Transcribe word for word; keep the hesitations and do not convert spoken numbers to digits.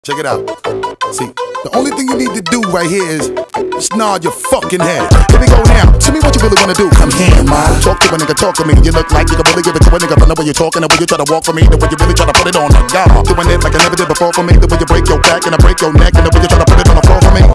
Check it out. See, the only thing you need to do right here is just nod your fucking head. Here we go now. Tell me what you really wanna do. Come here, ma. Talk to a nigga, talk to me. You look like you can really give it to a nigga. From the way you're talking, the way you try to walk for me, the way you really try to put it on the guard. Doing it like I never did before for me, the way you break your back and I break your neck, and the way you try to put it on the floor for me.